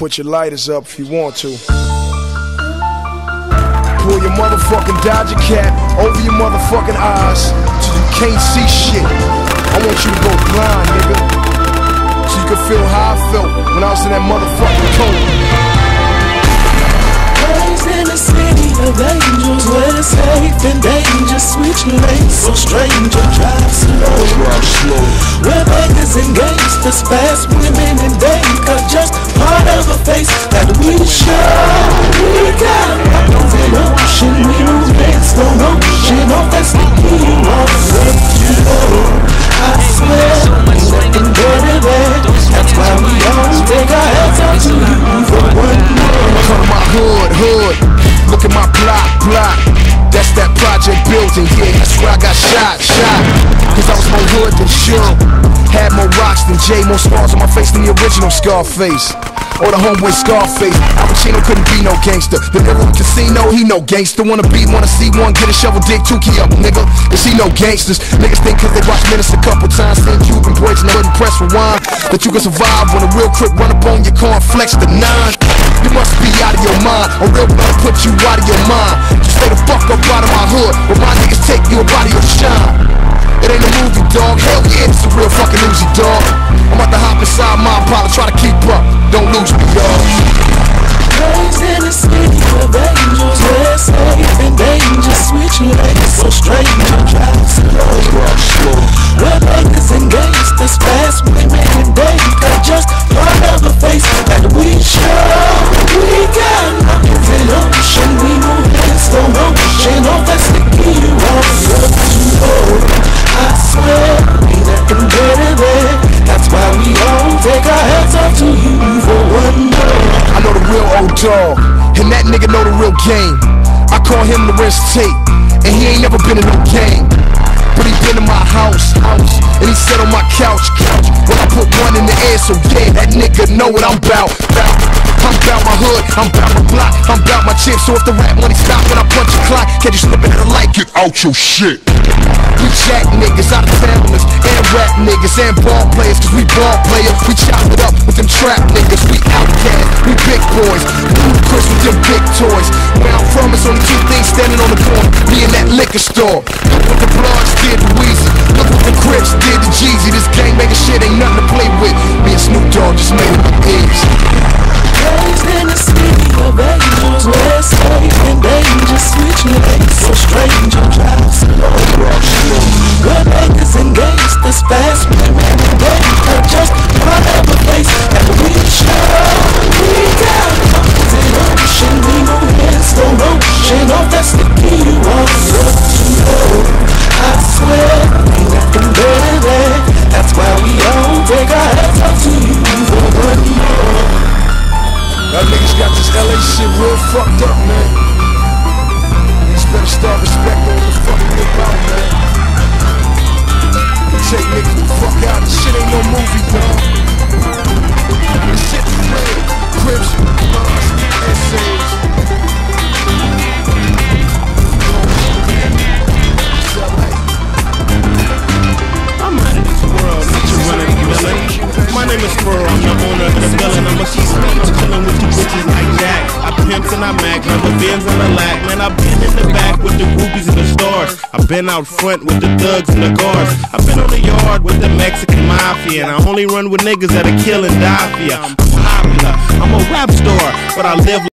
put your lighters up if you want to. Pull your motherfucking Dodger cap over your motherfucking eyes till you can't see shit. I want you to go blind, nigga, so you can feel how I felt when I was in that motherfucking coma. Raised in a city of angels where it's safe and dangerous. Switch lanes so stranger, drive slow. Where beggars and gangsters, fast women and days are just part of a face that we show. We got mountains and ocean, we move in slow motion. Oh, that's the key, you wanna let you know. I swear, ain't nothing better there. That's why we always take our heads up to you for one more. Come to my hood, look at my block. That's that project building, yeah, that's where I got shot. Cause I was more hood than sure. Had more rocks than Jay, more scars on my face than the original Scarface. Or the homeboy Scarface. Al Pacino couldn't be no gangster. The nigga with casino, he no gangster. Wanna see one, get a shovel, dig Tukey up, nigga. Cause he no gangsters. Niggas think cause they watch Menace a couple times, send Cuban breaks and wouldn't press rewind, that you can survive when a real crip run up on your car and flex the 9. You must be out of your mind. A real brother put you out of your mind. Just stay the fuck up out of my hood, where my niggas take you up out of your shine. It ain't a movie, dog. Hell yeah, it's a real fucking Uzi, dog. I'm about to hop inside my Impala, try to keep up. Don't lose me, dog. Raised in a city of angels where it's safe and dangerous. Switch lanes so stranger, drive slow. Where beggars and gangsters, fast women and days are just part of a face that we show. We got mountains and ocean, we move in slow motion. Oh, that's the key you want to know. I swear, ain't nothing better there. That's why we all take our heads off to you for one more. I know the real old dog, and that nigga know the real game. I call him the Rinse Tape, and he ain't never been in no game. But he been in my house, and he sat on my couch. When I put one in the air, so yeah, that nigga know what I'm bout. I'm bout my hood, I'm bout my block, I'm bout my chips. So if the rap money stop when I punch a clock, can you slip into the light? Get out your shit. We jack niggas, out of towners, and rap niggas, and ball players, cause we ball players. We chop it up with them trap niggas, we outcast, we big boys. Ludacris with them big toys. Where I'm from is only two things standing on the corner, me and that liquor store. Look what the Bloods did to Weezy, look what the Crips did to Jeezy. This gang making shit ain't nothing to play with. Me and Snoop Dogg just made it with ease. Raised in a city of angels where it's safe and dangerous. Switch lanes so stranger, drive slow. Where beggars and gangsters, fast women and days are just part of a face that we show. We got mountains and ocean, we move in slow motion. Oh, that's the key you want to know. I swear, ain't nothing better there. That's why we all take our heads off to you for one more. Y'all niggas got this LA shit real fucked up, man. Niggas better start respecting what the fuck we about, man. Take niggas the fuck out. This shit ain't no movie, dog. This shit is real. Crips, Bloods, essays. I'm out of this world, not you running the villain. My name is Furrow, I'm the owner of the villain. I'm a chillin' with you bitches like Jack. I pimps and I mac, never Benz and a lack. Man, I've been in the back with the groupies and the stars. I've been out front with the thugs and the guards. I've been on the yard with the Mexican mafia, and I only run with niggas that'll kill and die for ya. I'm popular, I'm a rap star, but I live